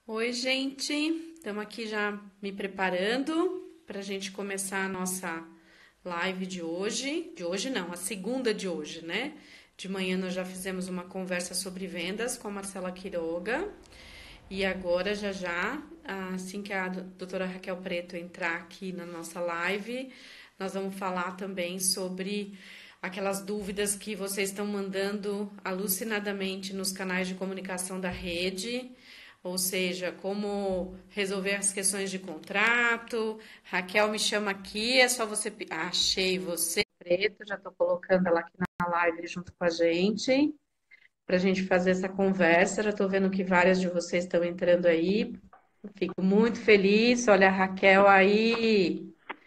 Oi, gente. Estamos aqui já me preparando para a gente começar a nossa live de hoje. De hoje não, a segunda de hoje, né? De manhã nós já fizemos uma conversa sobre vendas com a Marcela Quiroga. E agora, já, assim que a doutora Raquel Preto entrar aqui na nossa live, nós vamos falar também sobre aquelas dúvidas que vocês estão mandando alucinadamente nos canais de comunicação da rede, ou seja, como resolver as questões de contrato. Raquel me chama aqui, é só você. Achei você, Preto, já estou colocando ela aqui na live junto com a gente para a gente fazer essa conversa. Já estou vendo que várias de vocês estão entrando aí. Fico muito feliz. Olha a Raquel aí.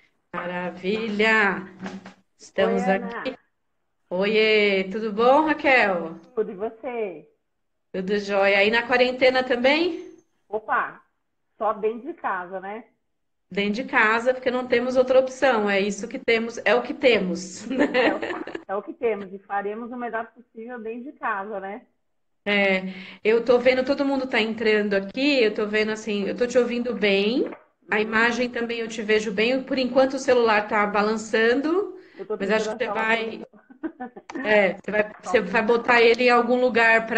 Maravilha! Oi, Estamos aqui. Ana. Oiê, tudo bom, Raquel? Tudo e você? Tudo jóia. Aí na quarentena também? Opa, só dentro de casa, né? Dentro de casa, porque não temos outra opção. É isso que temos, é o que temos, né? É, é o que temos e faremos o melhor possível dentro de casa, né? É, eu tô vendo, todo mundo tá entrando aqui, eu tô vendo assim, eu tô te ouvindo bem, a Uhum. imagem também eu te vejo bem, por enquanto o celular tá balançando, Eu tô mas tentando acho que achar uma posição. Só você um vai minuto. botar ele em algum lugar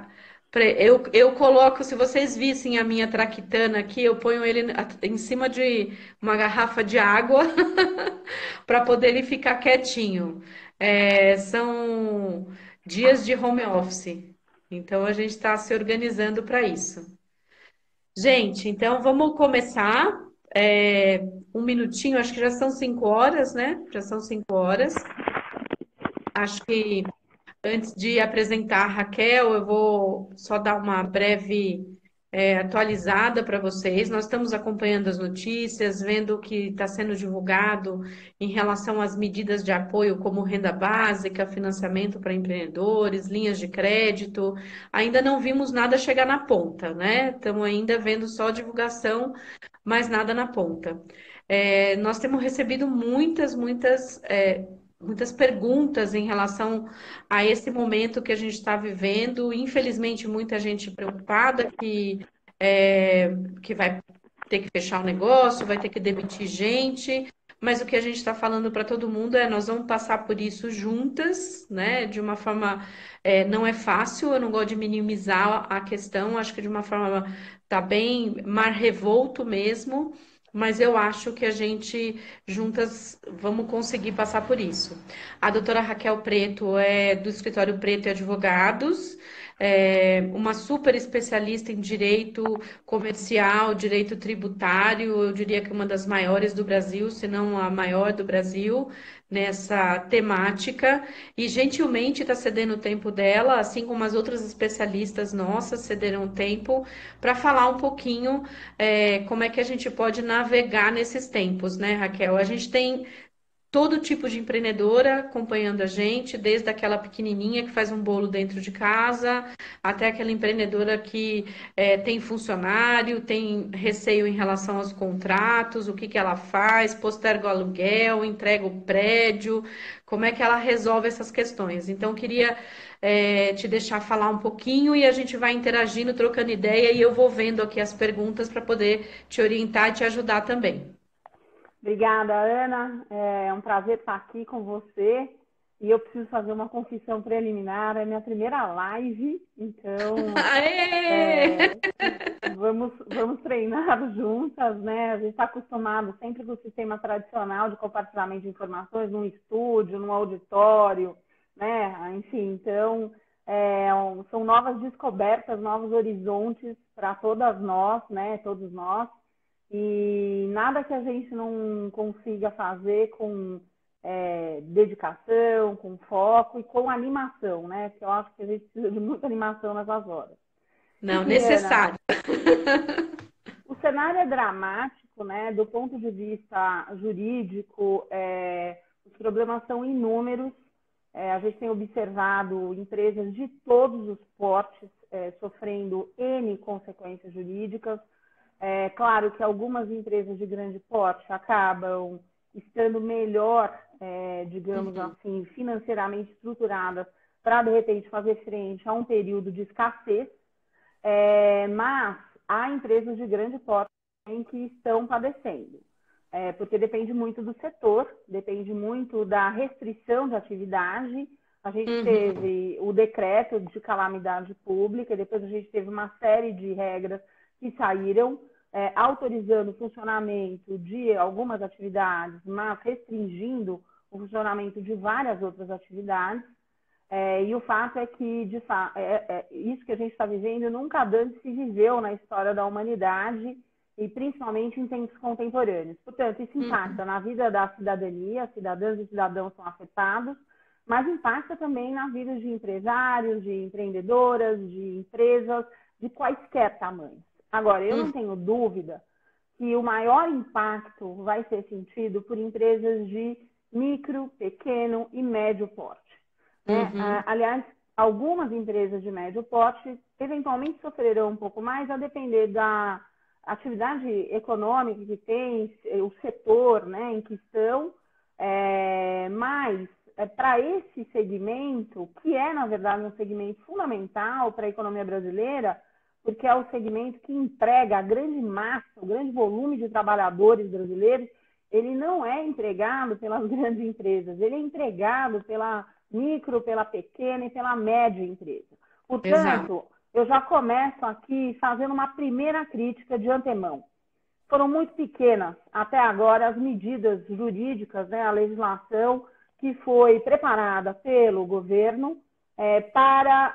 eu coloco, se vocês vissem a minha traquitana aqui, eu ponho ele em cima de uma garrafa de água para poder ele ficar quietinho. É, são dias de home office, então a gente está se organizando para isso. Gente, então vamos começar. Um minutinho, acho que já são 5 horas, né? Já são 5 horas. Acho que antes de apresentar a Raquel, eu vou só dar uma breve atualizada para vocês. Nós estamos acompanhando as notícias, vendo o que está sendo divulgado em relação às medidas de apoio, como renda básica, financiamento para empreendedores, linhas de crédito. Ainda não vimos nada chegar na ponta, né? Estamos ainda vendo só divulgação, mas nada na ponta. Nós temos recebido muitas perguntas em relação a esse momento que a gente está vivendo. Infelizmente, muita gente preocupada que vai ter que fechar o negócio, vai ter que demitir gente. Mas o que a gente está falando para todo mundo é nós vamos passar por isso juntas, né? De uma forma não é fácil, eu não gosto de minimizar a questão, acho que de uma forma tá bem mar revolto mesmo, mas eu acho que a gente juntas vamos conseguir passar por isso. A doutora Raquel Preto é do escritório Preto e Advogados, uma super especialista em direito comercial, direito tributário, eu diria que uma das maiores do Brasil, se não a maior do Brasil, nessa temática, e gentilmente está cedendo o tempo dela, assim como as outras especialistas nossas cederam o tempo, para falar um pouquinho como é que a gente pode navegar nesses tempos, né, Raquel? A gente tem todo tipo de empreendedora acompanhando a gente, desde aquela pequenininha que faz um bolo dentro de casa, até aquela empreendedora que tem funcionário, tem receio em relação aos contratos, o que que ela faz, posterga o aluguel, entrega o prédio, como é que ela resolve essas questões. Então, queria te deixar falar um pouquinho e a gente vai interagindo, trocando ideia e eu vou vendo aqui as perguntas para poder te orientar e te ajudar também. Obrigada, Ana. É um prazer estar aqui com você. E eu preciso fazer uma confissão preliminar. É minha primeira live, então Aê! é, vamos treinar juntas, né? A gente está acostumado sempre com o sistema tradicional de compartilhamento de informações num estúdio, num auditório, né? Enfim, então são novas descobertas, novos horizontes para todas nós, né? Todos nós. E nada que a gente não consiga fazer com dedicação, com foco e com animação, né? Porque eu acho que a gente precisa de muita animação nessas horas. Não, Enfim, Ana, necessário. o cenário é dramático, né? Do ponto de vista jurídico, os problemas são inúmeros. A gente tem observado empresas de todos os portes sofrendo N consequências jurídicas. É claro que algumas empresas de grande porte acabam estando melhor, digamos assim, financeiramente estruturadas para, de repente, fazer frente a um período de escassez, mas há empresas de grande porte que estão padecendo, porque depende muito do setor, depende muito da restrição de atividade. A gente teve o decreto de calamidade pública, depois a gente teve uma série de regras que saíram, autorizando o funcionamento de algumas atividades, mas restringindo o funcionamento de várias outras atividades. E o fato é que, isso que a gente está vivendo nunca antes se viveu na história da humanidade e principalmente em tempos contemporâneos. Portanto, isso impacta na vida da cidadania, cidadãs e cidadãos são afetados, mas impacta também na vida de empresários, de empreendedoras, de empresas de quaisquer tamanhos. Agora, eu não tenho dúvida que o maior impacto vai ser sentido por empresas de micro, pequeno e médio porte. Aliás, algumas empresas de médio porte eventualmente sofrerão um pouco mais, a depender da atividade econômica que tem, o setor, né, em que estão, mas para esse segmento, que é, na verdade, um segmento fundamental para a economia brasileira, porque é o segmento que emprega a grande massa, o grande volume de trabalhadores brasileiros, ele não é empregado pelas grandes empresas, ele é empregado pela micro, pela pequena e pela média empresa. Portanto, eu já começo aqui fazendo uma primeira crítica de antemão. Foram muito pequenas, até agora, as medidas jurídicas, né, a legislação que foi preparada pelo governo para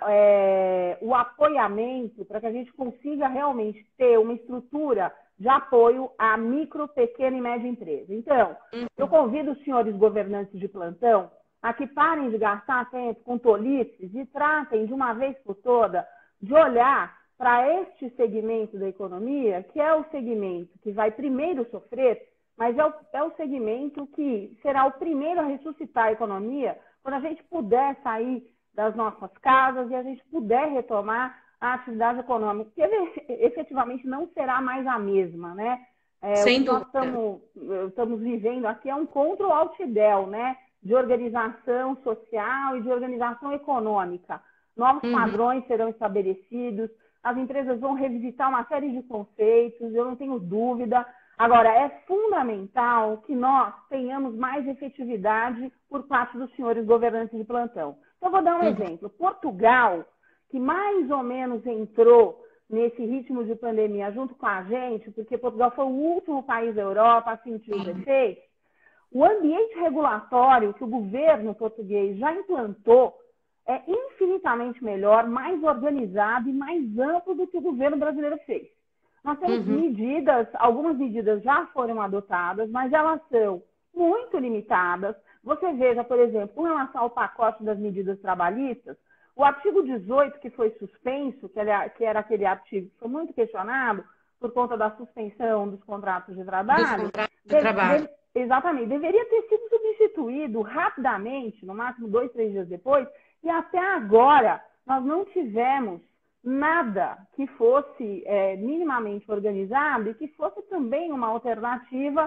o apoiamento, para que a gente consiga realmente ter uma estrutura de apoio à micro, pequena e média empresa. Então, eu convido os senhores governantes de plantão a que parem de gastar tempo com tolices e tratem de uma vez por toda de olhar para este segmento da economia, que é o segmento que vai primeiro sofrer, mas é o segmento que será o primeiro a ressuscitar a economia quando a gente puder sair das nossas casas e a gente puder retomar a atividade econômica, que efetivamente não será mais a mesma, né? Sem o que nós dúvida. estamos vivendo aqui é um contra-altidel, né? De organização social e de organização econômica. Novos padrões serão estabelecidos, as empresas vão revisitar uma série de conceitos, eu não tenho dúvida. Agora, é fundamental que nós tenhamos mais efetividade por parte dos senhores governantes de plantão. Então, vou dar um exemplo. Portugal, que mais ou menos entrou nesse ritmo de pandemia junto com a gente, porque Portugal foi o último país da Europa a sentir os efeitos, o ambiente regulatório que o governo português já implantou é infinitamente melhor, mais organizado e mais amplo do que o governo brasileiro fez. Nós temos medidas, algumas medidas já foram adotadas, mas elas são muito limitadas. Você veja, por exemplo, com relação ao pacote das medidas trabalhistas, o artigo 18, que foi suspenso, que era aquele artigo que foi muito questionado por conta da suspensão dos contratos de trabalho, exatamente, deveria ter sido substituído rapidamente, no máximo 2, 3 dias depois, e até agora nós não tivemos nada que fosse minimamente organizado e que fosse também uma alternativa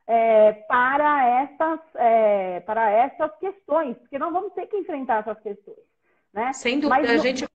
para essas questões, porque nós vamos ter que enfrentar essas questões. Né? Sem dúvida,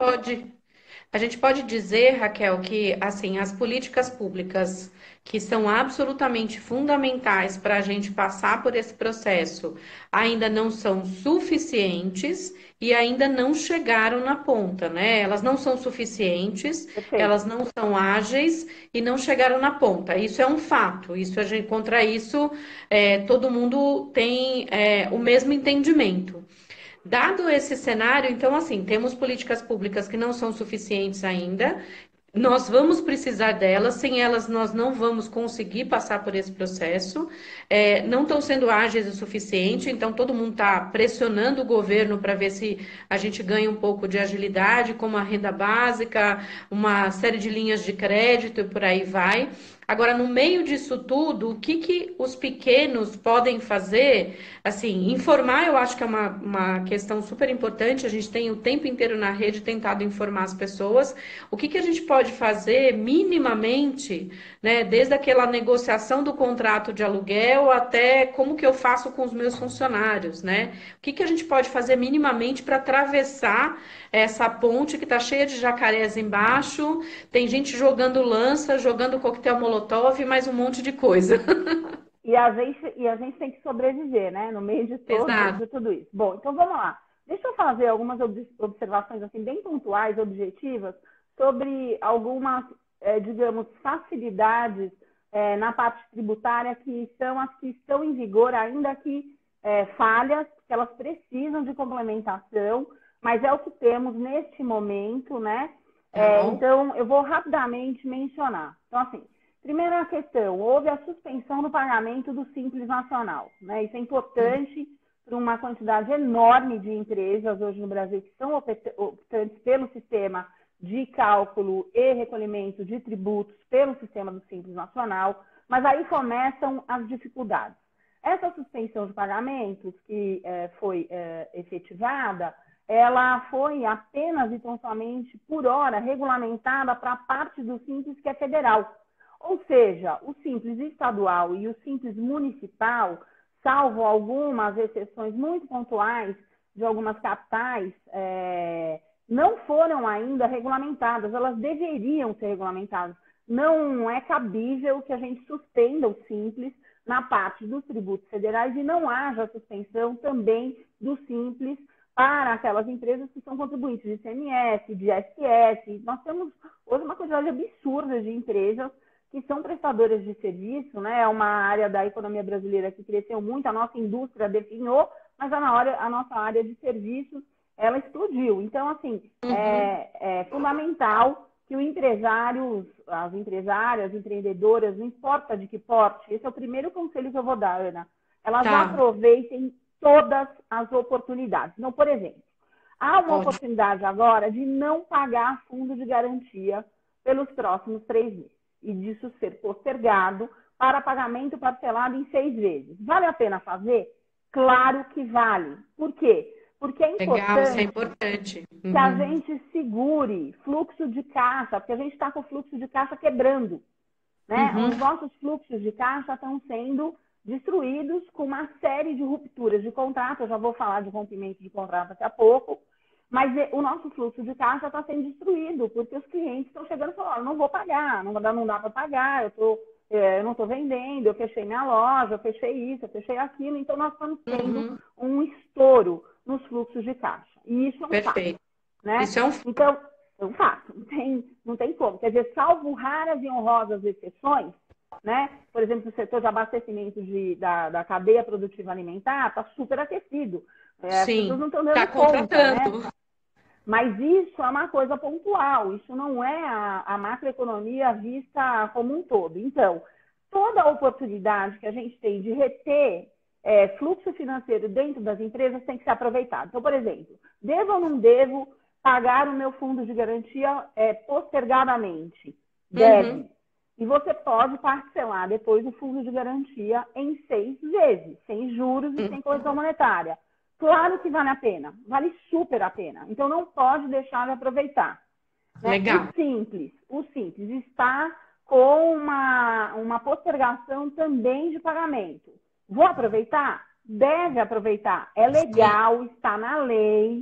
a gente pode dizer, Raquel, que assim, as políticas públicas que são absolutamente fundamentais para a gente passar por esse processo ainda não são suficientes e ainda não chegaram na ponta, né? Elas não são suficientes, elas não são ágeis e não chegaram na ponta. Isso é um fato. Contra isso, todo mundo tem o mesmo entendimento. Dado esse cenário, então, assim, temos políticas públicas que não são suficientes ainda, nós vamos precisar delas, sem elas nós não vamos conseguir passar por esse processo, não estão sendo ágeis o suficiente, então todo mundo está pressionando o governo para ver se a gente ganha um pouco de agilidade, como a renda básica, uma série de linhas de crédito e por aí vai. Agora, no meio disso tudo, o que que os pequenos podem fazer? Assim, informar eu acho que é uma questão super importante. A gente tem o tempo inteiro na rede tentado informar as pessoas. O que que a gente pode fazer minimamente, né? Desde aquela negociação do contrato de aluguel até como que eu faço com os meus funcionários, né? O que que a gente pode fazer minimamente para atravessar essa ponte que está cheia de jacarés embaixo? Tem gente jogando lança, jogando coquetel molotov e mais um monte de coisa. E a gente tem que sobreviver, né? No meio Exato. de tudo isso. Bom, então vamos lá. Deixa eu fazer algumas observações assim, bem pontuais, objetivas, sobre algumas, digamos, facilidades na parte tributária que são as que estão em vigor, ainda que falhas, que elas precisam de complementação, mas é o que temos neste momento, né? Então, Então, eu vou rapidamente mencionar. Então, assim, primeira questão, houve a suspensão do pagamento do Simples Nacional, né? Isso é importante para uma quantidade enorme de empresas hoje no Brasil que são optantes pelo sistema de cálculo e recolhimento de tributos pelo sistema do Simples Nacional, mas aí começam as dificuldades. Essa suspensão de pagamentos que foi efetivada, ela foi apenas e tão somente por hora regulamentada para a parte do Simples que é federal. Ou seja, o Simples estadual e o Simples municipal, salvo algumas exceções muito pontuais de algumas capitais, não foram ainda regulamentadas, elas deveriam ser regulamentadas. Não é cabível que a gente suspenda o Simples na parte dos tributos federais e não haja suspensão também do Simples para aquelas empresas que são contribuintes de ICMS, de ISS. Nós temos hoje uma quantidade absurda de empresas que são prestadoras de serviço, né? É uma área da economia brasileira que cresceu muito, a nossa indústria definhou, mas a nossa área de serviços, ela explodiu. Então, assim, é fundamental que o empresário, as empresárias, empreendedoras, não importa de que porte, esse é o primeiro conselho que eu vou dar, Ana, elas tá. aproveitem todas as oportunidades. Então, por exemplo, há uma Ótimo. oportunidade agora de não pagar fundo de garantia pelos próximos 3 meses e disso ser postergado para pagamento parcelado em 6 vezes. Vale a pena fazer? Claro que vale. Por quê? Porque é Legal, isso é importante importante. que a Uhum. gente segure fluxo de caixa, porque a gente está com o fluxo de caixa quebrando, né? Uhum. Os nossos fluxos de caixa estão sendo destruídos com uma série de rupturas de contrato. Eu já vou falar de rompimento de contrato daqui a pouco. Mas o nosso fluxo de caixa está sendo destruído, porque os clientes estão chegando e falando, não vou pagar, não dá para pagar, eu não estou vendendo, eu fechei minha loja, eu fechei isso, eu fechei aquilo. Então, nós estamos tendo Uhum. um estouro nos fluxos de caixa. E isso é um fato, Perfeito. né? Isso é um. Então, é um fato, não tem como. Quer dizer, salvo raras e honrosas exceções, né? Por exemplo, o setor de abastecimento da cadeia produtiva alimentar está super aquecido. As pessoas Sim. não estão Tá dando conta, né? contratando. Mas isso é uma coisa pontual, isso não é a macroeconomia vista como um todo. Então, toda a oportunidade que a gente tem de reter fluxo financeiro dentro das empresas tem que ser aproveitada. Então, por exemplo, devo ou não devo pagar o meu fundo de garantia postergadamente? Uhum. Deve. E você pode parcelar depois o fundo de garantia em 6 vezes, sem juros e sem correção monetária. Claro que vale a pena, vale super a pena. Então não pode deixar de aproveitar. Né? Legal. O simples está com uma postergação também de pagamento. Vou aproveitar? Deve aproveitar. É Sim. legal, está na lei,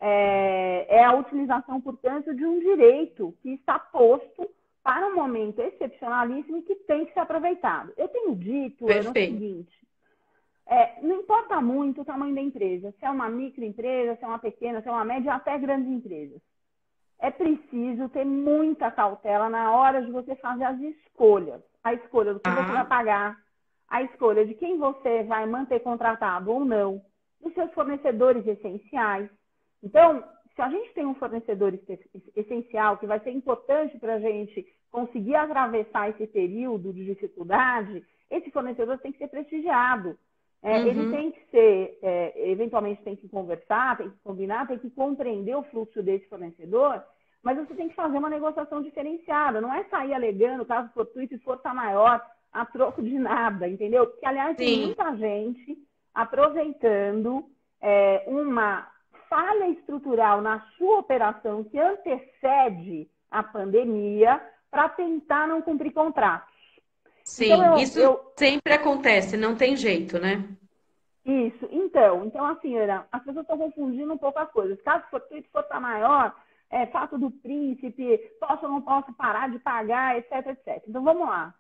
é a utilização, portanto, de um direito que está posto para um momento excepcionalíssimo e que tem que ser aproveitado. Eu tenho dito, Ana, o Perfeito. seguinte, não importa muito o tamanho da empresa, se é uma microempresa, se é uma pequena, se é uma média, até grandes empresas. É preciso ter muita cautela na hora de você fazer as escolhas. A escolha do que você vai Tá. pagar, a escolha de quem você vai manter contratado ou não, dos seus fornecedores essenciais. Então, se a gente tem um fornecedor essencial que vai ser importante para a gente conseguir atravessar esse período de dificuldade, esse fornecedor tem que ser prestigiado. Ele Uhum. tem que ser, eventualmente tem que conversar, tem que combinar, tem que compreender o fluxo desse fornecedor, mas você tem que fazer uma negociação diferenciada. Não é sair alegando caso fortuito e força maior a troco de nada, entendeu? Porque, aliás, tem Sim, muita gente aproveitando uma falha estrutural na sua operação que antecede a pandemia para tentar não cumprir contratos. Então, sim. Isso sempre acontece, não tem jeito, né? Isso. Então assim, Ana, as pessoas estão confundindo um pouco as coisas. Caso fortuito força maior, fato do príncipe, posso ou não posso parar de pagar, etc, etc. Então, vamos lá.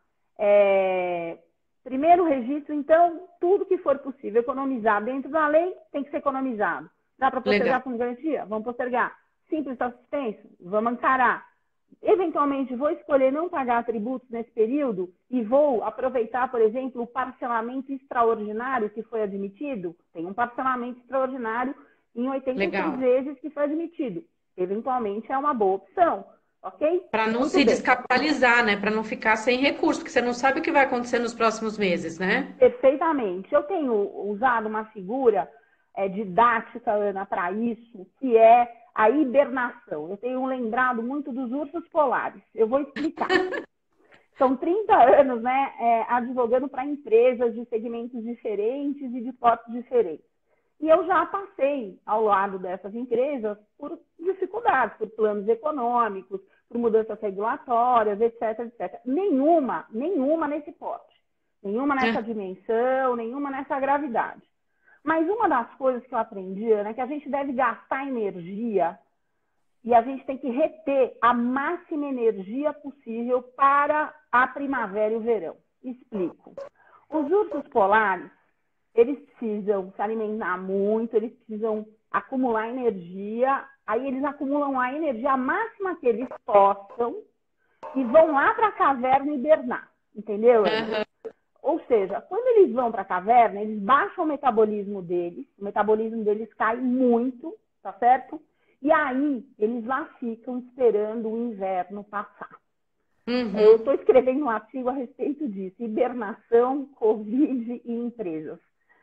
Primeiro registro, então, tudo que for possível economizar dentro da lei tem que ser economizado. Dá para Legal. postergar com garantia? Vamos postergar. Simples está suspenso? Vamos encarar. Eventualmente, vou escolher não pagar tributos nesse período e vou aproveitar, por exemplo, o parcelamento extraordinário que foi admitido. Tem um parcelamento extraordinário em 86 Legal. vezes que foi admitido. Eventualmente, é uma boa opção, ok? Para não Muito se bem. descapitalizar, né? Para não ficar sem recurso, porque você não sabe o que vai acontecer nos próximos meses, né? Perfeitamente. Eu tenho usado uma figura didática, Ana, para isso, que é a hibernação. Eu tenho lembrado muito dos ursos polares. Eu vou explicar. São 30 anos, né, advogando para empresas de segmentos diferentes e de portos diferentes. E eu já passei ao lado dessas empresas por dificuldades, por planos econômicos, por mudanças regulatórias, etc, etc. Nenhuma nesse porte. Nenhuma nessa dimensão, nenhuma nessa gravidade. Mas uma das coisas que eu aprendi, né, é que a gente deve gastar energia e a gente tem que reter a máxima energia possível para a primavera e o verão. Explico. Os ursos polares, eles precisam se alimentar muito, eles precisam acumular energia, aí eles acumulam a energia máxima que eles possam e vão lá para a caverna hibernar, entendeu, Ana? Ou seja, quando eles vão para a caverna, eles baixam o metabolismo deles cai muito, tá certo? E aí, eles lá ficam esperando o inverno passar. Eu estou escrevendo um artigo a respeito disso, hibernação, Covid e empresas.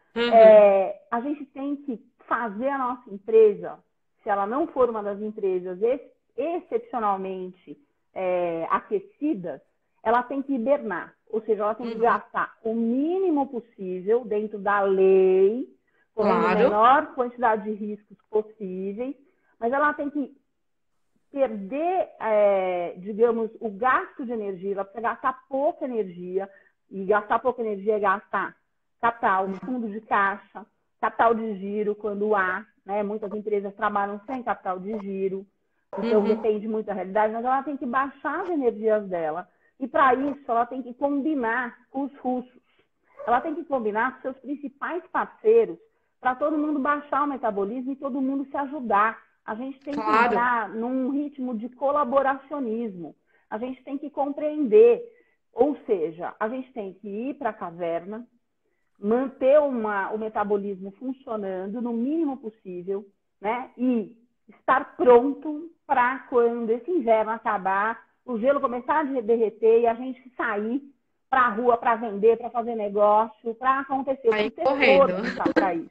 A gente tem que fazer a nossa empresa, se ela não for uma das empresas excepcionalmente aquecidas, ela tem que hibernar. Ou seja, ela tem que gastar o mínimo possível dentro da lei, correndo a menor quantidade de riscos possíveis, mas ela tem que perder, digamos, o gasto de energia, ela precisa gastar pouca energia, e gastar pouca energia é gastar capital, fundo de caixa, capital de giro, quando há, né? Muitas empresas trabalham sem capital de giro, então depende muito da realidade, mas ela tem que baixar as energias dela. E para isso, ela tem que combinar com os russos. Ela tem que combinar com seus principais parceiros para todo mundo baixar o metabolismo e todo mundo se ajudar. A gente tem que entrar num ritmo de colaboracionismo. A gente tem que compreender. Ou seja, a gente tem que ir para a caverna, manter o metabolismo funcionando no mínimo possível, né? E estar pronto para quando esse inverno acabar, o gelo começar a derreter e a gente sair para a rua para vender, para fazer negócio, para acontecer. Eu preciso ter força para isso.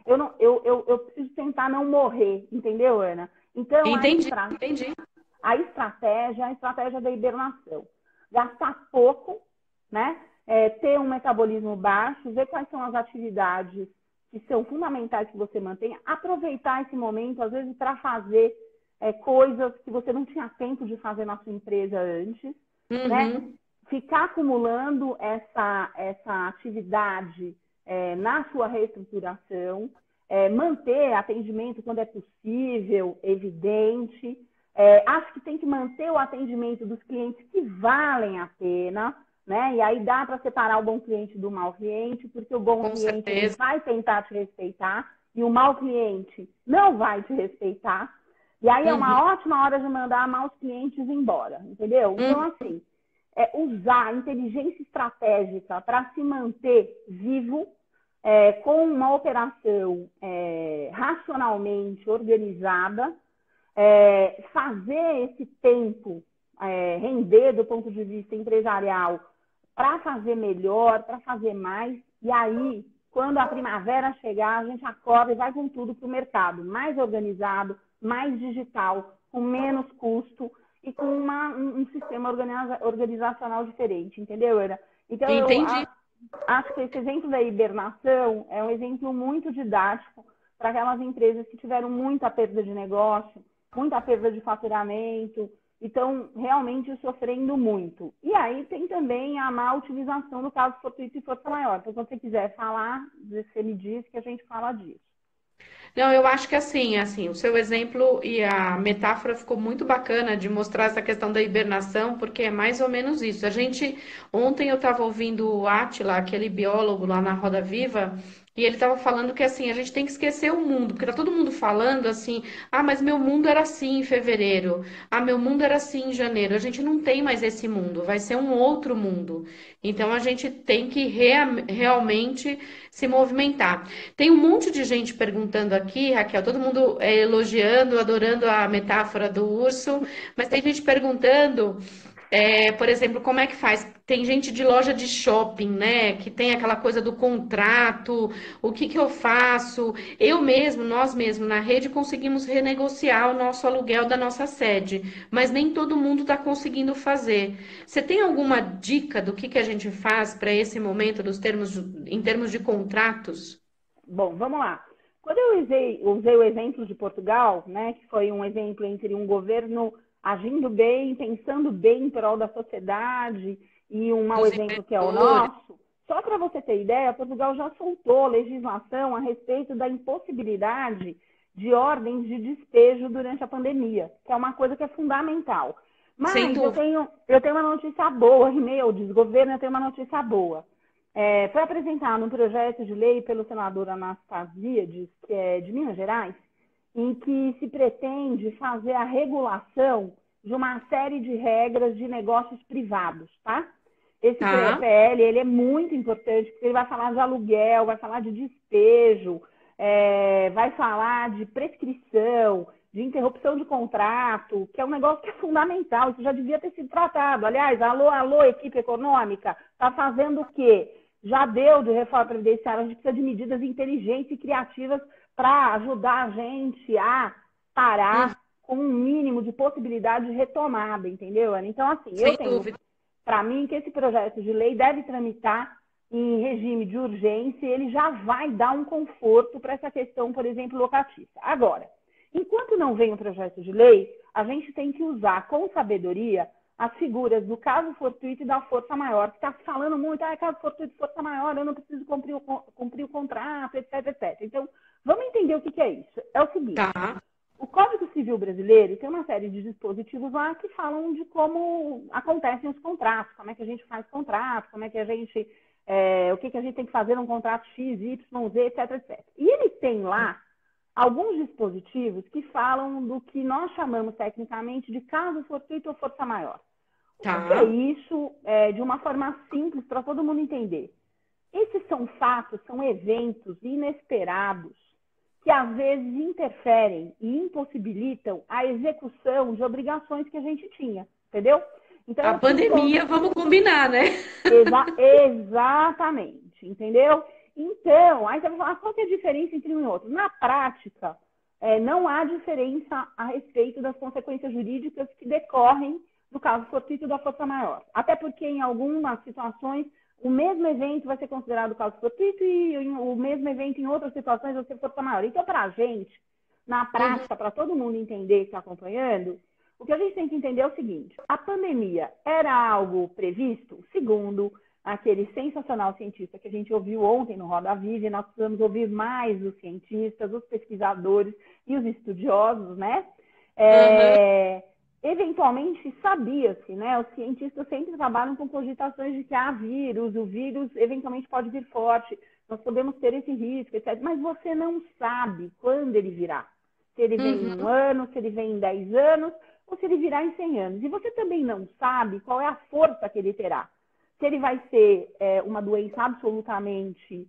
Eu preciso tentar não morrer, entendeu, Ana? Então, Entendi. A estratégia da hibernação. Gastar pouco, né? Ter um metabolismo baixo, ver quais são as atividades que são fundamentais que você mantenha, aproveitar esse momento, às vezes, para fazer coisas que você não tinha tempo de fazer na sua empresa antes, né? Ficar acumulando essa atividade na sua reestruturação, manter atendimento quando é possível, evidente. Acho que tem que manter o atendimento dos clientes que valem a pena, né? E aí dá para separar o bom cliente do mau cliente, porque o bom cliente ele vai tentar te respeitar e o mau cliente não vai te respeitar. E aí é uma ótima hora de mandar maus clientes embora, entendeu? Então, assim, usar a inteligência estratégica para se manter vivo, com uma operação racionalmente organizada, fazer esse tempo render do ponto de vista empresarial para fazer melhor, para fazer mais, e aí, quando a primavera chegar, a gente acorda e vai com tudo para o mercado, mais organizado, mais digital, com menos custo e com um sistema organizacional diferente, entendeu, Ana? Então, Entendi. acho que esse exemplo da hibernação é um exemplo muito didático para aquelas empresas que tiveram muita perda de negócio, muita perda de faturamento, e estão realmente sofrendo muito. E aí tem também a má utilização do caso fortuito e força maior. Então, se você quiser falar, você me diz que a gente fala disso. Não, eu acho que o seu exemplo e a metáfora ficou muito bacana de mostrar essa questão da hibernação, porque é mais ou menos isso. Ontem eu estava ouvindo o Átila, aquele biólogo lá na Roda Viva, e ele estava falando que assim, a gente tem que esquecer o mundo, porque tá todo mundo falando assim, ah, mas meu mundo era assim em fevereiro, ah, meu mundo era assim em janeiro. A gente não tem mais esse mundo, vai ser um outro mundo. Então a gente tem que realmente se movimentar. Tem um monte de gente perguntando aqui, Raquel, todo mundo elogiando, adorando a metáfora do urso, mas tem gente perguntando, por exemplo, como é que faz? Tem gente de loja de shopping, né, que tem aquela coisa do contrato, o que que eu faço? Nós mesmos, na rede, conseguimos renegociar o nosso aluguel da nossa sede, mas nem todo mundo está conseguindo fazer. Você tem alguma dica do que a gente faz para esse momento em termos de contratos? Bom, vamos lá. Quando eu usei o exemplo de Portugal, né, que foi um exemplo entre um governo agindo bem, pensando bem em prol da sociedade, e um mau Dos exemplo que é o investidores? nosso, só para você ter ideia, Portugal já soltou legislação a respeito da impossibilidade de ordens de despejo durante a pandemia, que é uma coisa que é fundamental. Sem Mas dúvida. eu tenho uma notícia boa, meu desgoverno, eu tenho uma notícia boa. Foi apresentado um projeto de lei pelo senador Anastasíades, que é de Minas Gerais, em que se pretende fazer a regulação de uma série de regras de negócios privados, tá? Esse Tá. PL, ele é muito importante, porque ele vai falar de aluguel, vai falar de despejo, vai falar de prescrição, de interrupção de contrato, que é um negócio que é fundamental, isso já devia ter sido tratado. Aliás, alô, equipe econômica, está fazendo o quê? Já deu de reforma previdenciária, a gente precisa de medidas inteligentes e criativas para ajudar a gente a Hum, parar com um mínimo de possibilidade de retomada, entendeu, Ana? Então, assim, eu sem tenho dúvida. para mim que esse projeto de lei deve tramitar em regime de urgência e ele já vai dar um conforto para essa questão, por exemplo, locatícia. Agora, enquanto não vem o projeto de lei, a gente tem que usar com sabedoria as figuras do caso fortuito e da força maior, que está falando muito, caso fortuito e força maior, eu não preciso cumprir o contrato, etc, etc. Então, vamos entender o que é isso. É o seguinte, Tá. o Código Civil brasileiro tem uma série de dispositivos lá que falam de como acontecem os contratos, como é que a gente faz contrato, como é que a gente, o que a gente tem que fazer num contrato X, Y, Z, etc, etc. E ele tem lá alguns dispositivos que falam do que nós chamamos tecnicamente de caso fortuito ou força maior. O que é Tá. isso de uma forma simples para todo mundo entender? Esses são fatos, são eventos inesperados que às vezes interferem e impossibilitam a execução de obrigações que a gente tinha, entendeu? Então A eu preciso pandemia, vamos combinar, né? exatamente, entendeu? Então, aí você vai falar, qual que é a diferença entre um e outro? Na prática, não há diferença a respeito das consequências jurídicas que decorrem do caso fortuito da força maior. Até porque, em algumas situações, o mesmo evento vai ser considerado caso fortuito e o mesmo evento, em outras situações, vai ser força maior. Então, para a gente, na Uhum. prática, para todo mundo entender que está acompanhando, o que a gente tem que entender é o seguinte: a pandemia era algo previsto? Segundo aquele sensacional cientista que a gente ouviu ontem no Roda Viva, e nós precisamos ouvir mais os cientistas, os pesquisadores e os estudiosos, né? Uhum. Eventualmente sabia-se, né? Os cientistas sempre trabalham com cogitações de que há vírus, o vírus eventualmente pode vir forte, nós podemos ter esse risco, etc. Mas você não sabe quando ele virá. Se ele vem em um Uhum. ano, se ele vem em 10 anos, ou se ele virá em 100 anos. E você também não sabe qual é a força que ele terá. Se ele vai ser uma doença absolutamente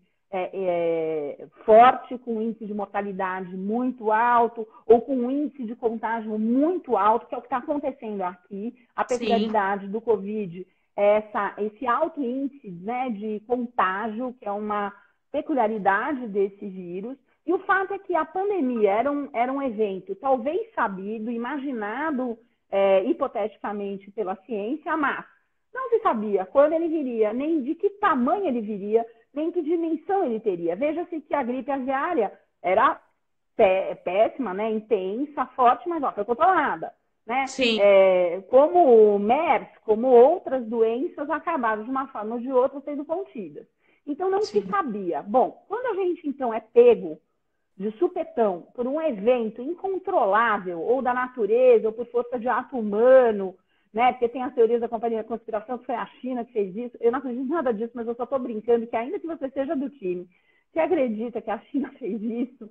forte, com um índice de mortalidade muito alto, ou com um índice de contágio muito alto, que é o que está acontecendo aqui. A Sim. peculiaridade do Covid é esse alto índice, né, de contágio, que é uma peculiaridade desse vírus. E o fato é que a pandemia era um evento talvez sabido, imaginado hipoteticamente pela ciência, mas não se sabia quando ele viria, nem de que tamanho ele viria, nem que dimensão ele teria. Veja-se que a gripe aviária era péssima, né? Intensa, forte, mas ó, foi controlada. Né? Sim, Como o MERS, como outras doenças, acabaram de uma forma ou de outra sendo contidas. Então não se sim. sabia. Bom, quando a gente então é pego de supetão por um evento incontrolável, ou da natureza, ou por força de ato humano, né? Porque tem as teorias da companhia da conspiração, que foi a China que fez isso. Eu não acredito em nada disso, mas eu só estou brincando que ainda que você seja do time que acredita que a China fez isso,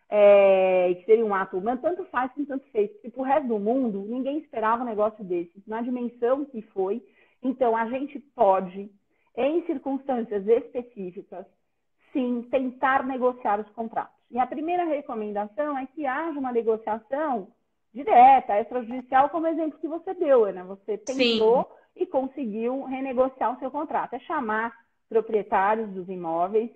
que seria um ato humano, tanto faz como tanto fez, porque pro resto do mundo, ninguém esperava um negócio desse, na dimensão que foi. Então, a gente pode, em circunstâncias específicas, sim, tentar negociar os contratos. E a primeira recomendação é que haja uma negociação direta, extrajudicial, como o exemplo que você deu, né? Você Sim. tentou e conseguiu renegociar o seu contrato. É chamar proprietários dos imóveis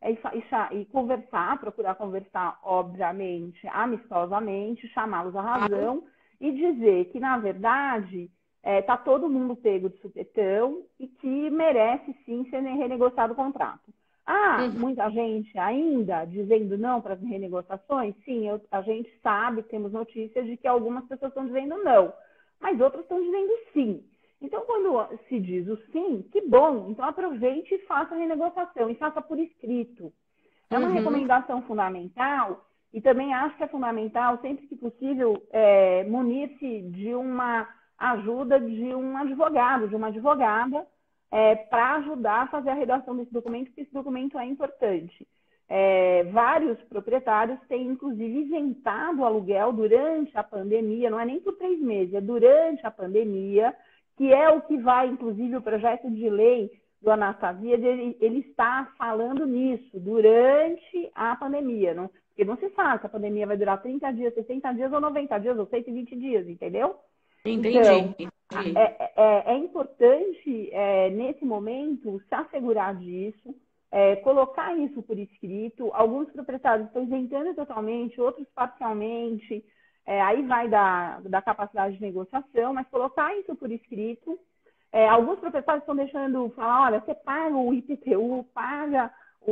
e conversar, procurar conversar, obviamente, amistosamente, chamá-los à Claro. razão e dizer que, na verdade, está todo mundo pego de supetão e que merece sim ser renegociado o contrato. Uhum. Muita gente ainda dizendo não para as renegociações? Sim, a gente sabe, temos notícias de que algumas pessoas estão dizendo não, mas outras estão dizendo sim. Então, quando se diz o sim, que bom, então aproveite e faça a renegociação, e faça por escrito. É uma Uhum. recomendação fundamental, e também acho que é fundamental, sempre que possível, munir-se de uma ajuda de um advogado, de uma advogada, para ajudar a fazer a redação desse documento, porque esse documento é importante. Vários proprietários têm, inclusive, isentado o aluguel durante a pandemia, não é nem por 3 meses, é durante a pandemia, que é o que vai, inclusive, o projeto de lei do Anastasia, ele está falando nisso, durante a pandemia. Não, porque não se sabe se a pandemia vai durar 30 dias, 60 dias ou 90 dias ou 120 dias, entendeu? Entendi, Então, entendi. é importante, nesse momento, se assegurar disso, colocar isso por escrito. Alguns proprietários estão isentando totalmente, outros parcialmente. Aí vai da capacidade de negociação, mas colocar isso por escrito. Alguns proprietários estão deixando falar, olha, você paga o IPTU, paga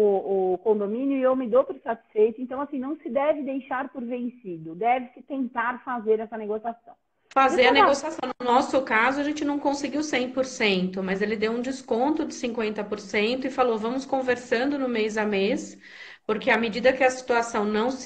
o condomínio e eu me dou por satisfeito. Então, assim, não se deve deixar por vencido, deve-se tentar fazer essa negociação. De Fazer a toda negociação. No nosso caso, a gente não conseguiu 100%, mas ele deu um desconto de 50% e falou: vamos conversando no mês a mês, porque à medida que a situação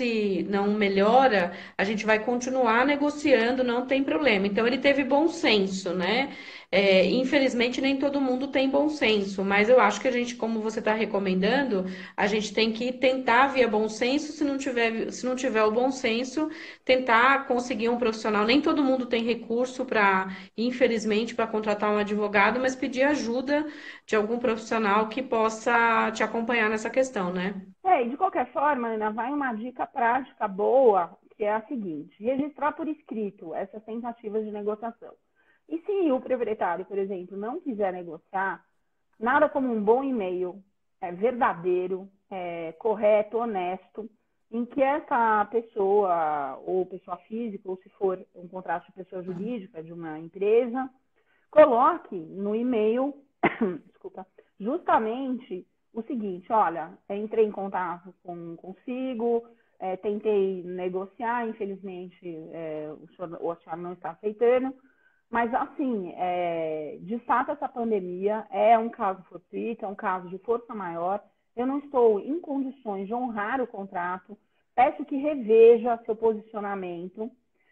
não melhora, a gente vai continuar negociando, não tem problema. Então, ele teve bom senso, né? Infelizmente, nem todo mundo tem bom senso, mas eu acho que a gente, como você está recomendando, a gente tem que tentar via bom senso, se não tiver o bom senso tentar conseguir um profissional. Nem todo mundo tem recurso para, infelizmente, para contratar um advogado, mas pedir ajuda de algum profissional que possa te acompanhar nessa questão, né? E de qualquer forma, Ana, vai uma dica prática boa, que é a seguinte: registrar por escrito essas tentativas de negociação. E se o proprietário, por exemplo, não quiser negociar, nada como um bom e-mail, verdadeiro, correto, honesto, em que essa pessoa, ou pessoa física, ou se for um contrato de pessoa jurídica de uma empresa, coloque no e-mail, desculpa, justamente o seguinte: olha, entrei em contato consigo, tentei negociar, infelizmente o senhor não está aceitando, mas assim, de fato essa pandemia é um caso fortuito, é um caso de força maior, eu não estou em condições de honrar o contrato, peço que reveja seu posicionamento,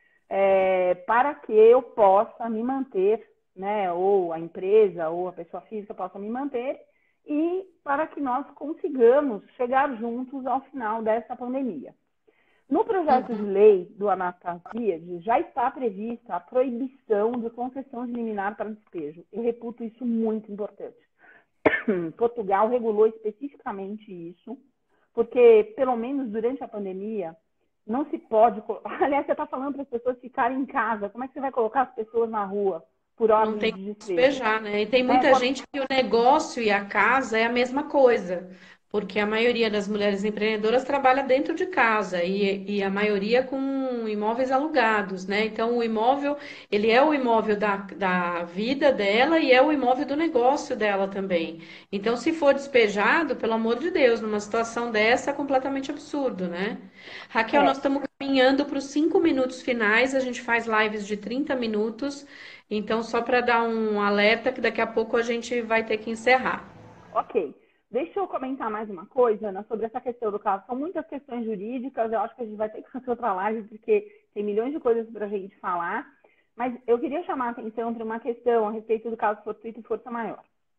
para que eu possa me manter, né, ou a empresa ou a pessoa física possa me manter, e para que nós consigamos chegar juntos ao final dessa pandemia. No projeto de Uhum. lei do Anastasia já está prevista a proibição de concessão de liminar para despejo. Eu reputo isso muito importante. Portugal regulou especificamente isso, porque, pelo menos durante a pandemia, não se pode. Aliás, você está falando para as pessoas ficarem em casa. Como é que você vai colocar as pessoas na rua por Não ordem tem de como despejo? despejar, né? E tem Né? muita gente que o negócio e a casa é a mesma coisa. porque a maioria das mulheres empreendedoras trabalha dentro de casa e a maioria com imóveis alugados, né? Então, o imóvel, ele é o imóvel da vida dela e é o imóvel do negócio dela também. Então, se for despejado, pelo amor de Deus, numa situação dessa, é completamente absurdo, né? Raquel, nós É, estamos caminhando para os 5 minutos finais, a gente faz lives de 30 minutos, então, só para dar um alerta que daqui a pouco a gente vai ter que encerrar. ok. Deixa eu comentar mais uma coisa, Ana, sobre essa questão do caso. São muitas questões jurídicas, eu acho que a gente vai ter que fazer outra live, porque tem milhões de coisas para a gente falar. Mas eu queria chamar a atenção para uma questão a respeito do caso fortuito e força maior.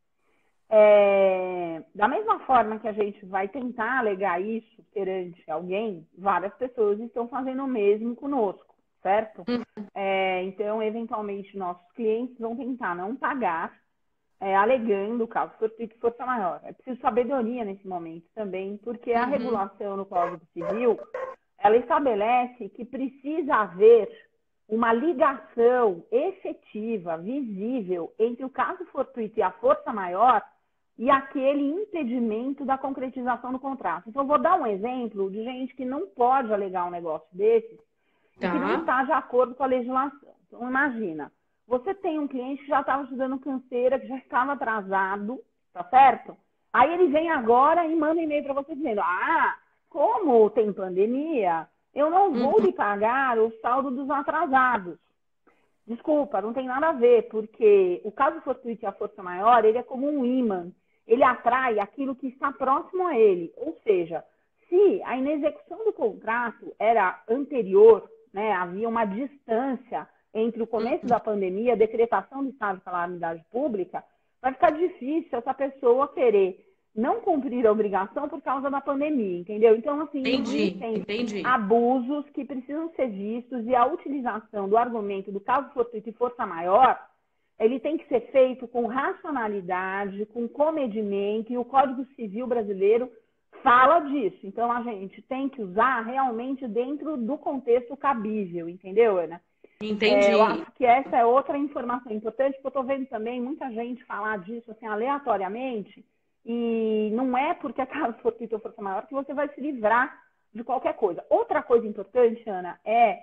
Da mesma forma que a gente vai tentar alegar isso perante alguém, várias pessoas estão fazendo o mesmo conosco, certo? Então, eventualmente, nossos clientes vão tentar não pagar, alegando caso fortuito e força maior. É preciso sabedoria nesse momento também, porque a Uhum. regulação no Código Civil, ela estabelece que precisa haver uma ligação efetiva, visível, entre o caso fortuito e a força maior e aquele impedimento da concretização do contrato. Então, vou dar um exemplo de gente que não pode alegar um negócio desses e que não Tá. está de acordo com a legislação. Então, imagina, você tem um cliente que já estava te dando canseira, que já estava atrasado, tá certo? Aí ele vem agora e manda um e-mail para você dizendo: ah, como tem pandemia, eu não vou Uhum. lhe pagar o saldo dos atrasados. Desculpa, não tem nada a ver, porque o caso fortuito e a força maior, ele é como um imã. Ele atrai aquilo que está próximo a ele. Ou seja, se a inexecução do contrato era anterior, né, havia uma distância entre o começo da pandemia, a decretação do estado de calamidade pública, vai ficar difícil essa pessoa querer não cumprir a obrigação por causa da pandemia, entendeu? Então, assim, Entendi, existem entendi. abusos que precisam ser vistos e a utilização do argumento do caso fortuito e força maior, ele tem que ser feito com racionalidade, com comedimento, e o Código Civil brasileiro fala disso. Então, a gente tem que usar realmente dentro do contexto cabível, entendeu, Ana? Eu Entendi. acho que essa é outra informação importante, porque eu estou vendo também muita gente falar disso assim, aleatoriamente, e não é porque a caso fortuito ou força maior que você vai se livrar de qualquer coisa. Outra coisa importante, Ana,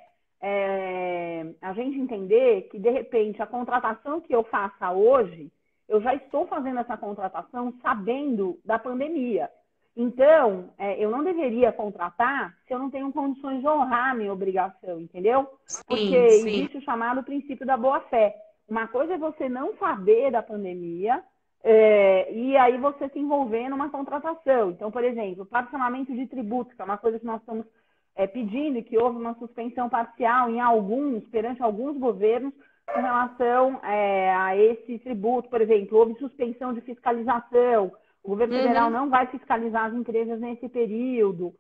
a gente entender que, de repente, a contratação que eu faça hoje, eu já estou fazendo essa contratação sabendo da pandemia. Então, eu não deveria contratar se eu não tenho condições de honrar a minha obrigação, entendeu? Porque Sim, sim. existe o chamado princípio da boa-fé. Uma coisa é você não saber da pandemia e aí você se envolver numa contratação. Então, por exemplo, parcelamento de tributos, que é uma coisa que nós estamos pedindo e que houve uma suspensão parcial perante alguns governos, com relação a esse tributo. Por exemplo, houve suspensão de fiscalização, o governo federal Uhum. não vai fiscalizar as empresas nesse período.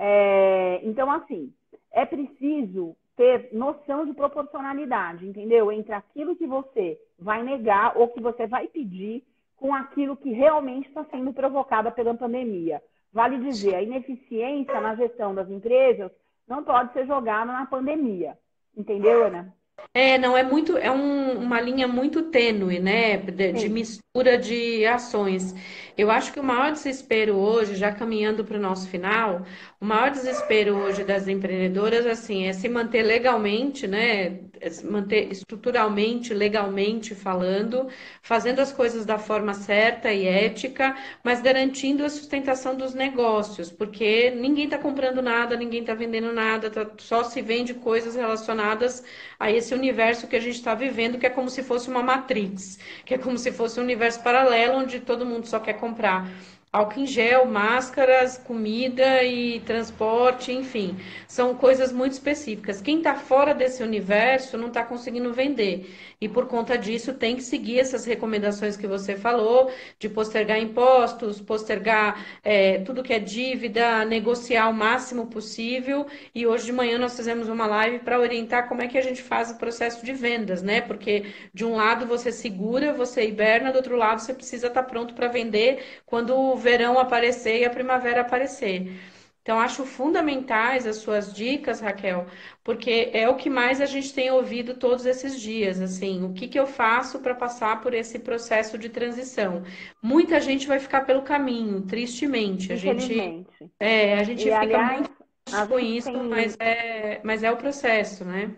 Então, assim, é preciso ter noção de proporcionalidade, entendeu? Entre aquilo que você vai negar ou que você vai pedir com aquilo que realmente está sendo provocada pela pandemia. Vale dizer, a ineficiência na gestão das empresas não pode ser jogada na pandemia. Entendeu, Ana? Não, uma linha muito tênue, né, de Sim. mistura de ações. Eu acho que o maior desespero hoje, já caminhando para o nosso final, o maior desespero hoje das empreendedoras, assim, é se manter legalmente, né, é se manter estruturalmente, legalmente falando, fazendo as coisas da forma certa e ética, mas garantindo a sustentação dos negócios, porque ninguém está comprando nada, ninguém está vendendo nada, só se vende coisas relacionadas a esse universo que a gente está vivendo, que é como se fosse uma Matrix, que é como se fosse um universo paralelo onde todo mundo só quer comprar álcool em gel, máscaras, comida e transporte, enfim, são coisas muito específicas. Quem está fora desse universo não está conseguindo vender. E por conta disso tem que seguir essas recomendações que você falou, de postergar impostos, postergar tudo que é dívida, negociar o máximo possível. E hoje de manhã nós fizemos uma live para orientar como é que a gente faz o processo de vendas, né? Porque de um lado você segura, você hiberna, do outro lado você precisa estar pronto para vender quando o verão aparecer e a primavera aparecer. Então, acho fundamentais as suas dicas, Raquel, porque é o que mais a gente tem ouvido todos esses dias, assim, o que que eu faço para passar por esse processo de transição? Muita gente vai ficar pelo caminho, tristemente. infelizmente. A gente E, fica aliás, muito a triste com gente isso, tem mas é o processo, né?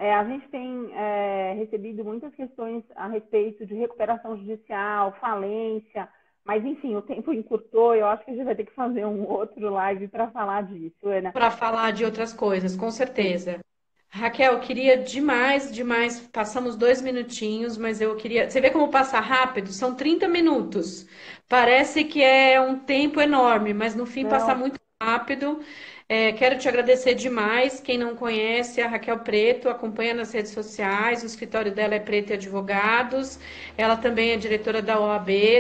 recebido muitas questões a respeito de recuperação judicial, falência, mas enfim, o tempo encurtou. Eu acho que a gente vai ter que fazer um outro live para falar disso, Ana. Para falar de outras coisas, com Sim. certeza. Raquel, queria demais, demais. Passamos 2 minutinhos, mas eu queria. Você vê como passa rápido? São 30 minutos. Parece que é um tempo enorme, mas no fim passa Não, muito rápido. Quero te agradecer demais. Quem não conhece, a Raquel Preto, acompanha nas redes sociais. O escritório dela é Preto e Advogados. Ela também é diretora da OAB,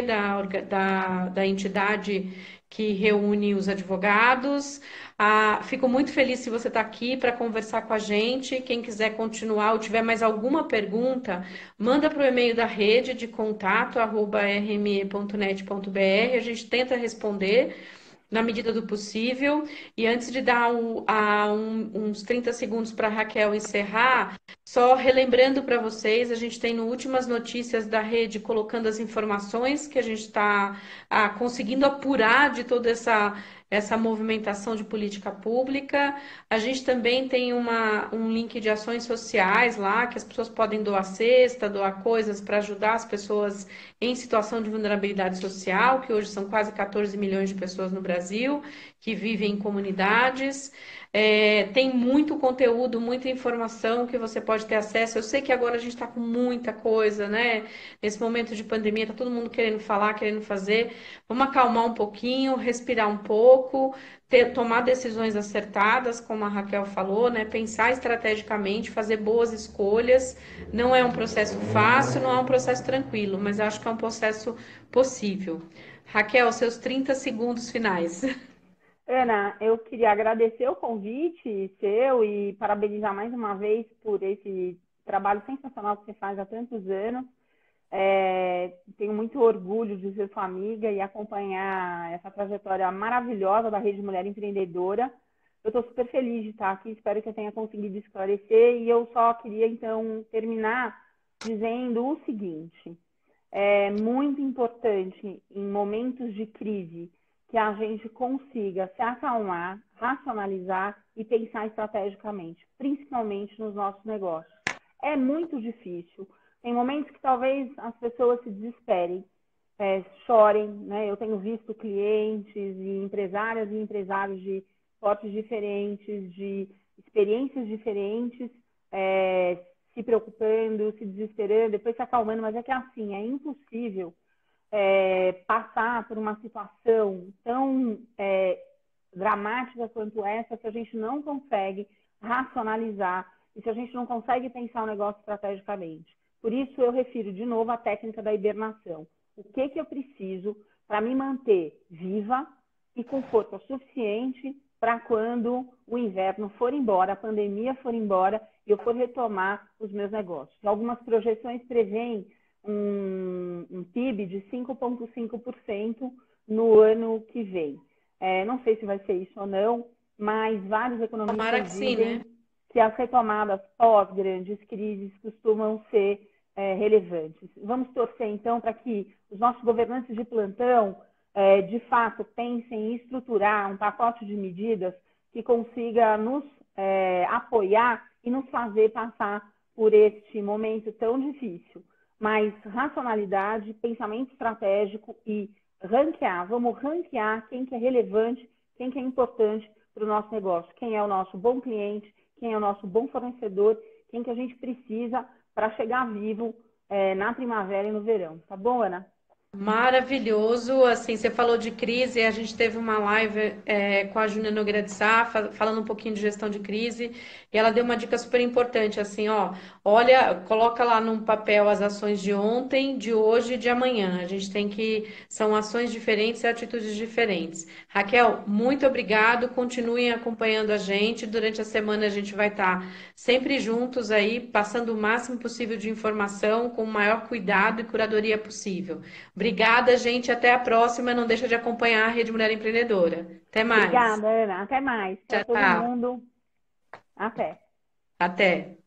da entidade que reúne os advogados. Fico muito feliz se você está aqui para conversar com a gente. Quem quiser continuar ou tiver mais alguma pergunta, manda para o e-mail da rede de contato, @rme.net.br. A gente tenta responder na medida do possível. E antes de dar uns 30 segundos para a Raquel encerrar, só relembrando para vocês, a gente tem no Últimas Notícias da Rede colocando as informações que a gente está conseguindo apurar de toda essa movimentação de política pública. A gente também tem um link de ações sociais lá, que as pessoas podem doar cesta, doar coisas para ajudar as pessoas em situação de vulnerabilidade social, que hoje são quase 14 milhões de pessoas no Brasil, que vivem em comunidades. Tem muito conteúdo, muita informação que você pode ter acesso. Eu sei que agora a gente está com muita coisa, né? Nesse momento de pandemia, está todo mundo querendo falar, querendo fazer. Vamos acalmar um pouquinho, respirar um pouco, tomar decisões acertadas, como a Raquel falou, né? Pensar estrategicamente, fazer boas escolhas. Não é um processo fácil, não é um processo tranquilo, mas acho que é um processo possível. Raquel, seus 30 segundos finais. Ana, eu queria agradecer o convite seu e parabenizar mais uma vez por esse trabalho sensacional que você faz há tantos anos. Tenho muito orgulho de ser sua amiga e acompanhar essa trajetória maravilhosa da Rede Mulher Empreendedora. Eu estou super feliz de estar aqui, espero que eu tenha conseguido esclarecer. E eu só queria, então, terminar dizendo o seguinte: é muito importante, em momentos de crise, que a gente consiga se acalmar, racionalizar e pensar estrategicamente, principalmente nos nossos negócios. É muito difícil. Tem momentos que talvez as pessoas se desesperem, chorem, né? Eu tenho visto clientes e empresárias e empresários de portes diferentes, de experiências diferentes, se preocupando, se desesperando, depois se acalmando, mas é que assim, é impossível passar por uma situação tão dramática quanto essa se a gente não consegue racionalizar e se a gente não consegue pensar o negócio estrategicamente. Por isso, eu refiro de novo à técnica da hibernação. O que eu preciso para me manter viva e com força suficiente para quando o inverno for embora, a pandemia for embora e eu for retomar os meus negócios. Algumas projeções prevêem um PIB de 5,5% no ano que vem. Não sei se vai ser isso ou não, mas vários Tomara economistas que sim, né? dizem que as retomadas pós grandes crises costumam ser relevantes. Vamos torcer, então, para que os nossos governantes de plantão, de fato, pensem em estruturar um pacote de medidas que consiga nos apoiar e nos fazer passar por este momento tão difícil. Mas racionalidade, pensamento estratégico e ranquear. Vamos ranquear quem que é relevante, quem que é importante para o nosso negócio, quem é o nosso bom cliente, quem é o nosso bom fornecedor, quem que a gente precisa para chegar vivo na primavera e no verão. Tá bom, Ana? Maravilhoso, assim, você falou de crise, a gente teve uma live com a Júnia Nogueira de Sá, falando um pouquinho de gestão de crise, e ela deu uma dica super importante, assim, ó, olha, coloca lá num papel as ações de ontem, de hoje e de amanhã, a gente tem são ações diferentes e atitudes diferentes. Raquel, muito obrigado, continuem acompanhando a gente, durante a semana a gente vai estar sempre juntos aí, passando o máximo possível de informação, com o maior cuidado e curadoria possível. Obrigada, gente. Até a próxima. Não deixa de acompanhar a Rede Mulher Empreendedora. Até mais. Obrigada, Ana. Até mais. Tchau, Para todo tchau. mundo. Até. Até.